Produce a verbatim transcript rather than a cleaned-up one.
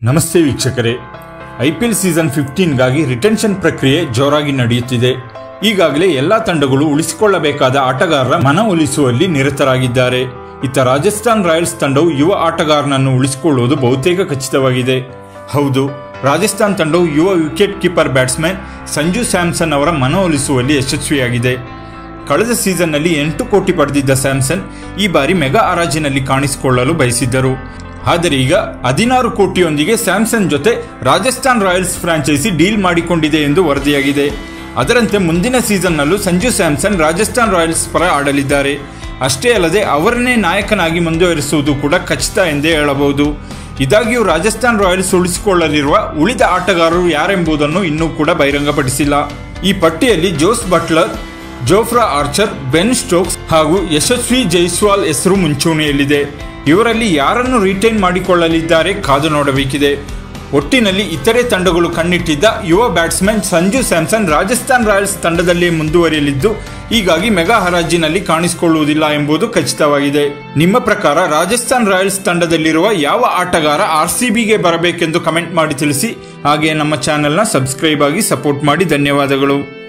ನಮಸ್ತೆ ವೀಕ್ಷಕರೇ, IPL season fifteen ಗಾಗಿ ರಿಟೆನ್ಷನ್ ಪ್ರಕ್ರಿಯೆ ಜೋರಾಗಿ ನಡೆಯುತ್ತಿದೆ. ಈಗಾಗಲೇ ಎಲ್ಲಾ ತಂಡಗಳು ಉಳಿಸಿಕೊಳ್ಳಬೇಕಾದ ಆಟಗಾರರ ಮನವೊಲಿಸುವಲ್ಲಿ ನಿರತರಾಗಿದ್ದಾರೆ. ಇತ್ತ ರಾಜಸ್ಥಾನ್ ರಾಯಲ್ಸ್ ತಂಡವು ಯುವ ಆಟಗಾರನನ್ನು ಉಳಿಸಿಕೊಳ್ಳುವುದು ಬಹುತೇಕ ಖಚಿತವಾಗಿದೆ. ಹೌದು, ರಾಜಸ್ಥಾನ್ ತಂಡವು ಯುವ wicket keeper batsman Sanju Samson ಅವರ ಮನವೊಲಿಸುವಲ್ಲಿ ಯಶಸ್ವಿಯಾಗಿದೆ. ಕಳೆದ ಸೀಸನ್ನಲ್ಲಿ ಎಂಟು ಕೋಟಿ ಪಡೆದಿದ್ದ ಸ್ಯಾಮ್ಸನ್ ಈ ಬಾರಿ ಮೆಗಾ ಹರಾಜಿನಲ್ಲಿ ಕಾಣಿಸಿಕೊಳ್ಳಲು ಬಯಸಿದ್ದರು. ಆದರೆ ಈಗ ಹದಿನಾರು ಕೋಟಿಯೊಂದಿಗೆ ಸ್ಯಾಮ್ಸನ್ ಜೊತೆ ರಾಜಸ್ಥಾನ್ ರಾಯಲ್ಸ್ ಫ್ರಾಂಚೈಸಿ ಡೀಲ್ ಮಾಡಿಕೊಂಡಿದೆ ಎಂದು ವರದಿಯಾಗಿದೆ. ಅದರಂತೆ ಮುಂದಿನ ಸೀಸನ್ನಲ್ಲೂ ಸಂಜು ಸ್ಯಾಮ್ಸನ್ ರಾಜಸ್ಥಾನ್ ರಾಯಲ್ಸ್ ಪರ ಆಡಲಿದ್ದಾರೆ. ಅಷ್ಟೇ ಅಲ್ಲದೆ ಅವರನ್ನೇ ನಾಯಕನಾಗಿ ಮುಂದುವರಿಸುವುದು ಕೂಡ ಖಚಿತ ಎಂದೇ ಹೇಳಬಹುದು. ಇದಾಗಿಯೂ ರಾಜಸ್ಥಾನ್ ರಾಯಲ್ಸ್ ಉಳಿಸಿಕೊಳ್ಳಲಿರುವ ಉಳಿದ ಆಟಗಾರರು ಯಾರೆಂಬುದನ್ನು ಇನ್ನೂ ಕೂಡ ಬಹಿರಂಗಪಡಿಸಿಲ್ಲ. ಈ ಪಟ್ಟಿಯಲ್ಲಿ Jos Buttler, Jofra Archer, Ben Stokes ಹಾಗೂ ಯಶಸ್ವಿ ಜೈಸ್ವಾಲ್ ಹೆಸರು ಮುಂಚೂಣಿಯಲ್ಲಿದೆ. ಇವರಲ್ಲಿ ಯಾರನ್ನು ರಿಟೈನ್ ಮಾಡಿಕೊಳ್ಳಲಿದ್ದಾರೆ ಕಾದು ನೋಡಬೇಕಿದೆ. ಒಟ್ಟಿನಲ್ಲಿ ಇತರೆ ತಂಡಗಳು ಕಣ್ಣಿಟ್ಟಿದ್ದ ಯುವ ಬ್ಯಾಟ್ಸ್ಮನ್ ಸಂಜು ಸ್ಯಾಮ್ಸನ್ ರಾಜಸ್ಥಾನ್ ರಾಯಲ್ಸ್ ತಂಡದಲ್ಲೇ ಮುಂದುವರಿಯಲಿದ್ದು, ಹೀಗಾಗಿ ಮೆಗಾ ಹರಾಜಿನಲ್ಲಿ ಕಾಣಿಸಿಕೊಳ್ಳುವುದಿಲ್ಲ ಎಂಬುದು ಖಚಿತವಾಗಿದೆ. ನಿಮ್ಮ ಪ್ರಕಾರ ರಾಜಸ್ಥಾನ್ ರಾಯಲ್ಸ್ ತಂಡದಲ್ಲಿರುವ ಯಾವ ಆಟಗಾರ ಆರ್ಸಿಬಿಗೆ ಬರಬೇಕೆಂದು ಕಮೆಂಟ್ ಮಾಡಿ ತಿಳಿಸಿ. ಹಾಗೆ ನಮ್ಮ ಚಾನೆಲ್ನ ಸಬ್ಸ್ಕ್ರೈಬ್ ಆಗಿ ಸಪೋರ್ಟ್ ಮಾಡಿ. ಧನ್ಯವಾದಗಳು.